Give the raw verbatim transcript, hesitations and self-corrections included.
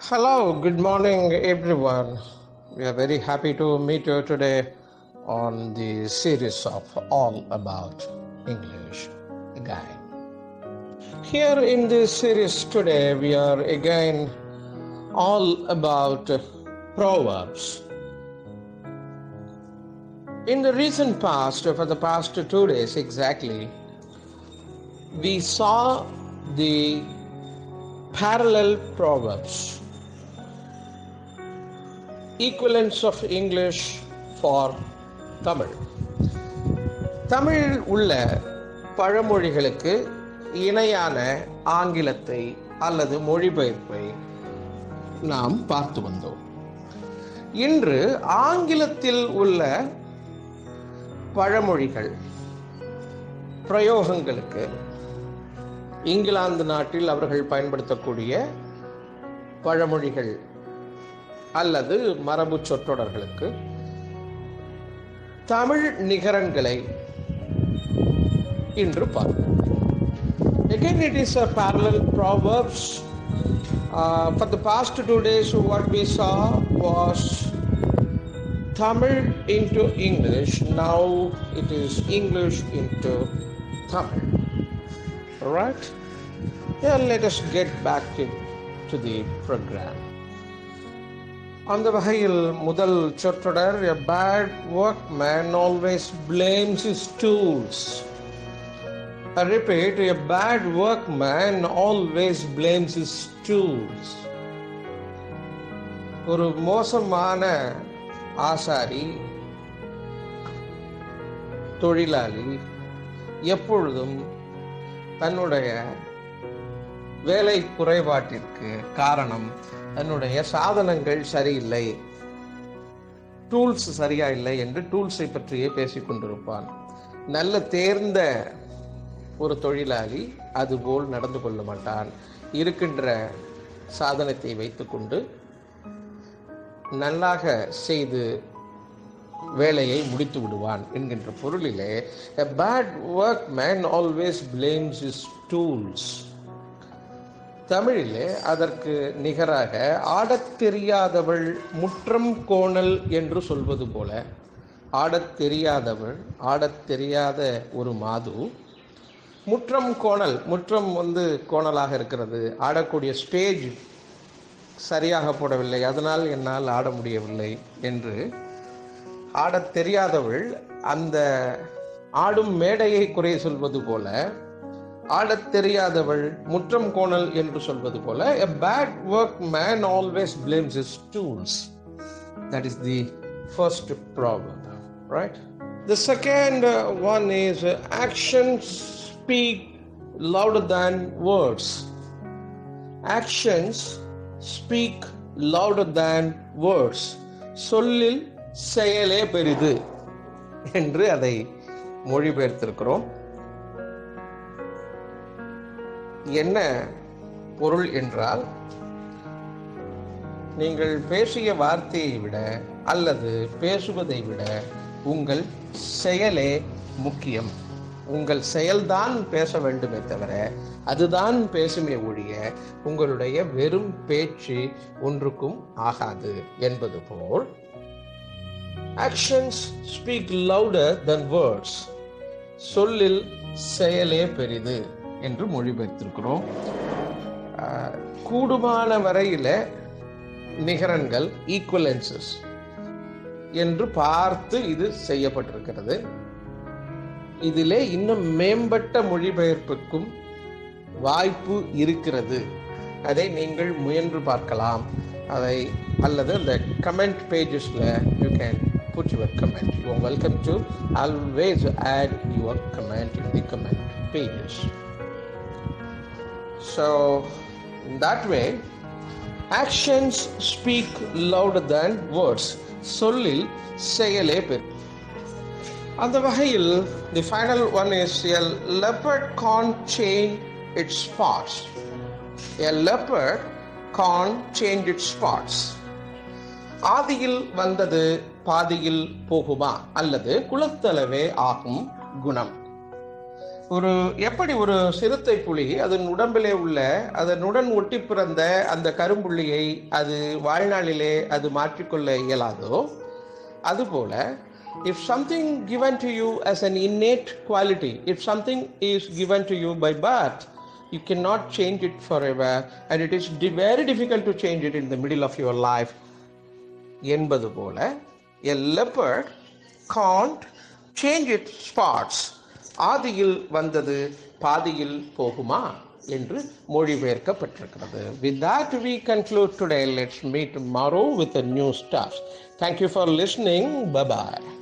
Hello, good morning, everyone. We are very happy to meet you today on the series of All About English again. Here in this series today, we are again all about Proverbs. In the recent past, for the past two days exactly, we saw the parallel Proverbs. Equivalence of English for Tamil. தமிழில் உள்ள பழமொழிகளுக்கு இணையான ஆங்கிலத்தை அல்லது மொழிபெயர்ப்பை நாம் பார்த்து வந்தோம். இன்று ஆங்கிலத்தில் உள்ள பழமொழிகள் பிரயோகங்களுக்கு இங்கிலாந்து நாட்டில் அவர்கள் பயன்படுத்தக்கூடிய பழமொழிகள் அல்லது மரபு சொற்றொடர்களுக்கு தமிழ் நிகரங்களை இன்று பார்ப்போம். Again, it is a parallel proverbs. Uh, for the past two days, what we saw was Tamil into English. Now it is English into Tamil. All right? Yeah, let us get back to, to the program. அந்த வகையில் முதல் சொற்றொடர், a bad workman always blames his tools. I repeat, a bad workman always blames his tools. ஒரு மோசமான ஆசாரி, தொழிலாளி எப்பொழுதும் தன்னுடைய வேலை குறைபாட்டிற்கு காரணம் தன்னுடைய சாதனங்கள் சரியில்லை, டூல்ஸ் சரியா இல்லை என்று டூல்ஸை பற்றியே பேசிக் கொண்டிருப்பான். நல்ல தேர்ந்த ஒரு தொழிலாளி அதுபோல் நடந்து கொள்ள மாட்டான். இருக்கின்ற சாதனத்தை வைத்துக்கொண்டு நல்லாக செய்து வேலையை முடித்து விடுவான் என்கின்ற பொருளிலே a bad workman always blames his tools. தமிழிலே அதற்கு நிகராக ஆடத் தெரியாதவள் முற்றம் கோணல் என்று சொல்வது போல, ஆடத் தெரியாதவள், ஆடத் தெரியாத ஒரு மாது முற்றம் கோணல், முற்றம் வந்து கோணலாக இருக்கிறது, ஆடக்கூடிய ஸ்டேஜ் சரியாக போடவில்லை, அதனால் என்னால் ஆட முடியவில்லை என்று ஆடத் தெரியாதவள் அந்த ஆடும் மேடையை குறை சொல்வது போல, ஆடத் தெரியாதவள் முற்றம் கோணல் என்று சொல்வது போல, a bad workman always blames his tools. That is the first proverb, right? The second one is uh, actions speak louder than words. Actions speak louder than words. சொல்லில் செயலே பெரிது என்று அதை மொழிபெயர்த்திருக்கிறோம். என்ன பொருள் என்றால், நீங்கள் பேசிய வார்த்தையை விட அல்லது பேசுவதை விட உங்கள் செயலே முக்கியம். உங்கள் செயல்தான் பேச வேண்டுமே தவிர அதுதான் பேசுமே ஒழிய உங்களுடைய வெறும் பேச்சு ஒன்றுக்கும் ஆகாது என்பது போல் actions speak louder than words. சொல்லில் செயலே பெரிது என்று மொழிபெயர்த்திருக்கிறோம். கூடுமான வரையில நிகரன்கள், ஈக்குவலன்சஸ் என்று பார்த்து இது செய்யப்பட்டிருக்கிறது. இதிலே இன்னும் மேம்பட்ட மொழிபெயர்ப்புக்கும் வாய்ப்பு இருக்கிறது. அதை நீங்கள் முயன்று பார்க்கலாம். அதை அல்லது அந்த கமெண்ட் பேஜஸ்ல you can put your comment. You are welcome to always add your comment in the comment pages. So in that way, actions speak louder than words. சொல்லில் செயலே பெரிது. அந்த வகையில் the final one is a leopard can't change its spots. A leopard can't change its spots. ஆதியில் வந்தது பாதியில் போகுமா அல்லது குலத்தளவே ஆகும் குணம். ஒரு எப்படி ஒரு சிறுத்தை புலி அதன் உடம்பிலே உள்ள அதனுடன் ஒட்டி பிறந்த அந்த கரும்புள்ளியை அது வாழ்நாளிலே அது மாற்றிக்கொள்ள இயலாதோ, அதுபோல if something given to you as an innate quality, if something is given to you by birth, you cannot change it forever, and it is very difficult to change it in the middle of your life. என்பது போல a leopard can't change its spots. ஆதியில் வந்தது பாதியில் போகுமா என்று மொழிபெயர்க்கப்பட்டிருக்கிறது. With that we conclude today. Let's meet tomorrow with a new stuff. Thank you for listening. Bye bye.